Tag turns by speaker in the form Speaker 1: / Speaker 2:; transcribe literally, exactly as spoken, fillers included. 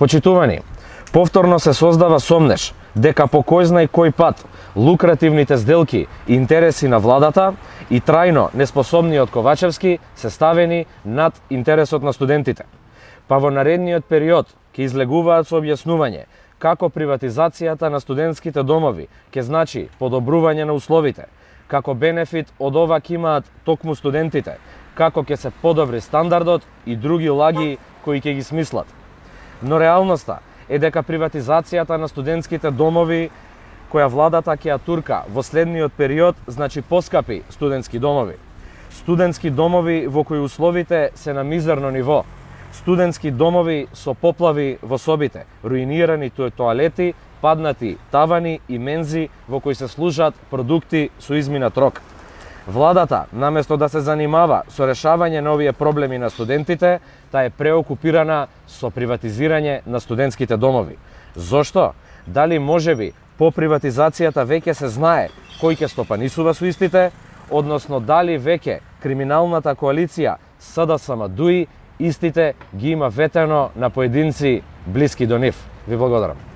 Speaker 1: Почитувани, повторно се создава сомнеш дека по кој знае кој пат лукративните сделки и интереси на владата и трајно неспособниот Ковачевски се ставени над интересот на студентите. Па во наредниот период ќе излегуваат со објаснување како приватизацијата на студентските домови ќе значи подобрување на условите, како бенефит од ова ќе имаат токму студентите, како ќе се подобри стандардот и други лаги кои ќе ги смислат. Но реалноста е дека приватизацијата на студентските домови која владата ќе ја турка во следниот период значи поскапи студентски домови. Студентски домови во кои условите се на мизерно ниво. Студентски домови со поплави во собите, руинирани тоалети, паднати тавани и мензи во кои се служат продукти со изминат рок. Владата, наместо да се занимава со решавање на овие проблеми на студентите, таа е преокупирана со приватизирање на студентските домови. Зошто? Дали можеби по приватизацијата веќе се знае кој ќе стопанисува со истите, односно дали веќе криминалната коалиција С Д С М Д У И истите ги има ветено на поединци блиски до нив. Ви благодарам.